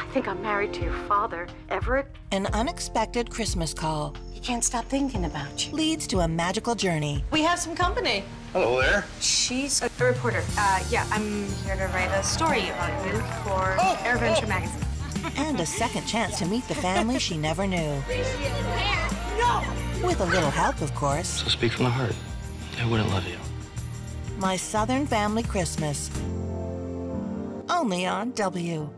think I'm married to your father, Everett. An unexpected Christmas call He can't stop thinking about you. leads to a magical journey. We have some company. Hello there. She's a reporter. Yeah, I'm here to write a story about you for Air Venture magazine. And a second chance to meet the family she never knew. With a little help, of course. So speak from the heart. I wouldn't love you. My Southern Family Christmas. Only on W.